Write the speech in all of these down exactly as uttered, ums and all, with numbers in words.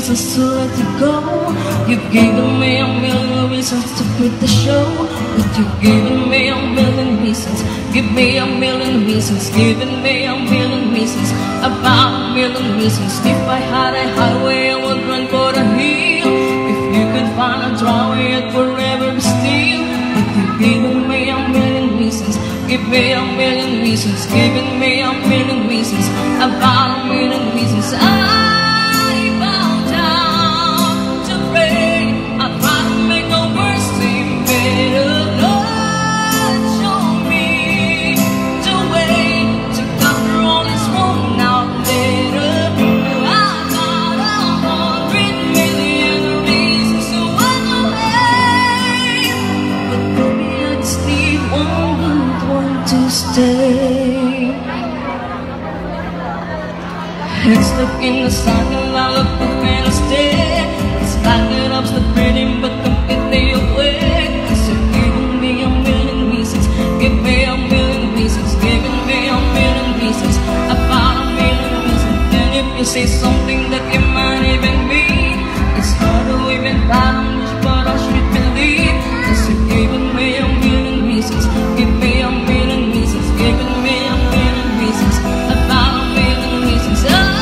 reasons to let you go. You've given me a million reasons to quit the show. But you've given me a million reasons. Give me a million reasons. Giving me a million reasons. About a million reasons. If I had a highway, I would run for the hill. If you could find a driveway, I'd forever be still. But you've given me a million reasons. Give me a million reasons. Giving me a million reasons. About a million reasons. I bow down to pray. I try to make the worst seem better. Lord, show me the way to cover all this worn out later. I've got a hundred million reasons to run away, but maybe I just need one good one to stay. Head stuck in the sun and I look up and I stare. It's like it up's the pretty but completely awake. Cause you're giving me a million reasons. Give me a million reasons. Giving me a million reasons. About a million reasons. And if you say something that you might even mean, it's hard to even fathom which part I should believe. Cause you're giving me a million reasons. Give me a million reasons. Giving me a million reasons. About a million reasons.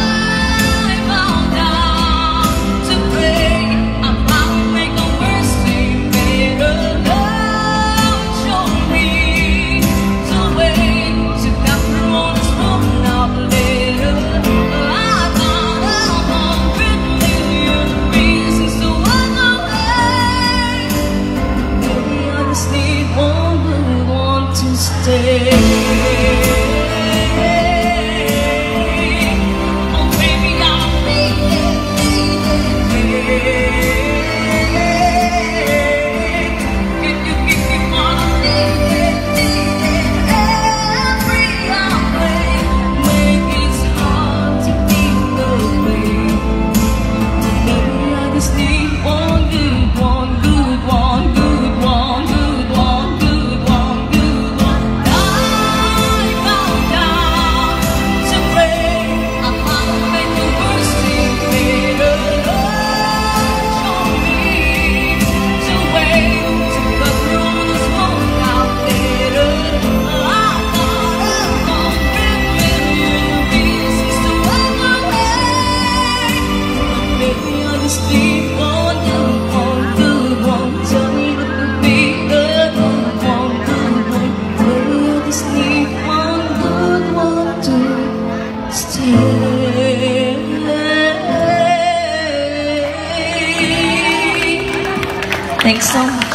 I bow down to pray. I'm about to make the worst seem better. Lord, show me the way to cover all this worn out later. I got a hundred million reasons to run away. Maybe I just need one good one to stay. Thanks so much.